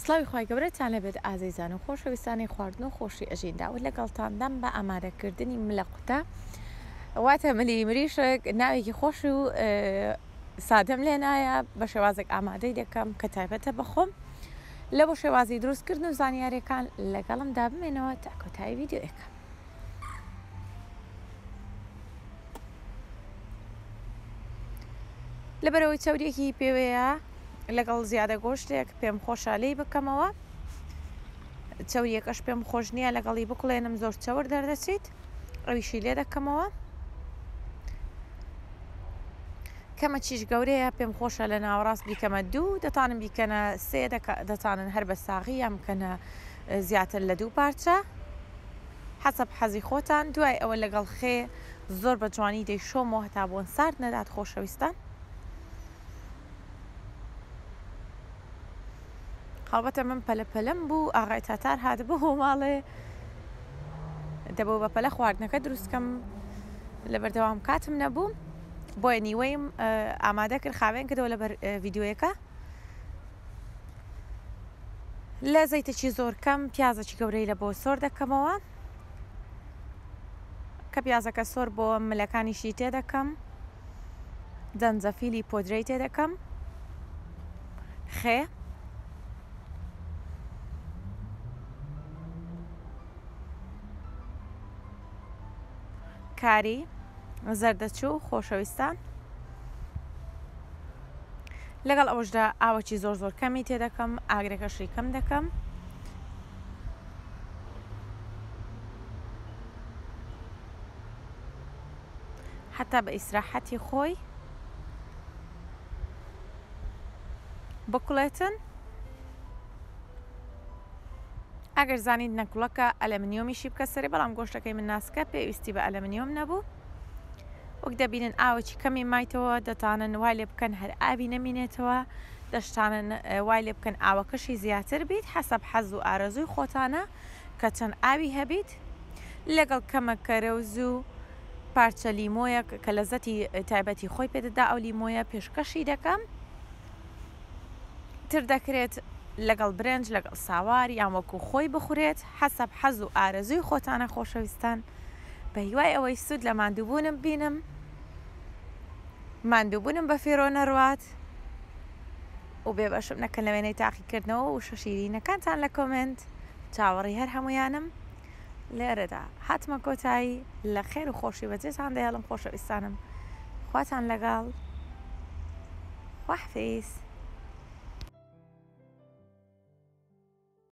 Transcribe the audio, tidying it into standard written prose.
سڵاوی خی گەورەتان لەبێت ئازیزان و خۆشەویستانی خواردن و خۆشی ئەژیندا و لەگەڵتاندەم بە ئامادەکردنی ملە قوتە واتە ملی مریشک ناوێکی خۆش و سادەم لێ نایە بە شێوازێک ئامادەی دەکەم کە تایبەتە بەخۆم لە بۆ شێوازی دروستکردن و زانیاریەکان لەگەڵم دابمێنەوە تا کۆتایی ڤیدیۆیەکە. لەبەرەوەی چاودێکی پێوەیە لەگەڵ زیادە گۆشتێک پێم خۆشە لێی بکەمەوە، چاوریەکەش پێم خۆش نییە لەگەڵی بکڵێنم زۆر چاور دەردەچیت، ئەویشی لێ دەکەمەوە. کەمە چیش گەورەیە پێم خۆشە لە ناوەڕاست بیکەمە 2 دەتانم بیکەنە 3 دەتانن هەر بە ساغی یان بکەنە زیاتر لە 2 پارچە حەسەب حەزی خۆتان. دوای ئەوە لەگەڵ خێ زۆر بە جوانی دەیشۆمەوە هەتا بۆن سارد نەدات خۆشەویستان. خەڵبەتە من پەلەپەلەم بوو ئاغای تاتار هات بۆ ماڵێ دەبەوە بە پەلە خواردنەکە دروستکەم لە بەردەوام کاتم نەبوو بۆیە نیوەیم ئامادە کرد خاوێن کردەوە لەبەر ڤیدیۆیەکە لە زەیتێکی زۆر کەم پیازێکی گەورەی لە بۆ سۆر دەکەمەوە کە پیازەکە سۆر بۆ ملەکانیشی تێ دەکەم، جەنجەفیلی پۆدرەی تێ دەکەم، خێ، کاری، زەردەچوو خۆشەویستان. لەگەڵ ئەوەشدا ئاوەکی زۆر زۆر کەمی تێ دەکەم، ئاگرەکەشی کەم دەکەم. حتا بە ئیسراحەتی خۆی بکوڵێتن. ئەگەر زانیت نەکوڵەکە ئەلەمنیۆمیشی بکە سەرێ، بەڵام گۆشتەکەی من ناسکە پێویستی بە ئەلەمنیۆم نەبوو. وەک دەبینن ئاوەکی کەمی مایتەوە، دەتانن وای لێ بکەن هەر ئاوی نەمینێتەوە، دەشتانن وای لێ بکەن ئاوەکەشی زیاتر بیت حەسەب حەز و ئارەزووی خۆتانە کە چەند ئاوی هەبیت. لەگەڵ کەمە کەرەوز و پارچە لیمۆیە کە لەزەتی تایبەتی خۆی پێدەدا ئەو لیمۆیە پێشکەشی دەکەم. تر دەکرێت لەگەڵ برنج لەگەڵ ساوار یان وەکو خۆی بخورێت حەسەب حەز و ئارەزووی خۆتانە خۆشەویستان. بە هیوای ئەوەی سوود لە ماندووبوونم بینم، ماندووبوونم بە فێرۆ نەڕوات و بێبەشم نەکەن لە وێنەی تاقیکردنەوە و شەشیرینەکانتان لە کۆمنت چاوەڕی هەر هەمویانم لێرەدا هاتمە کۆتایی لە خێر و خۆشی بەجێتان دەهێڵم خۆشەویستانم. خواتان لەگەڵ، خوحافیز.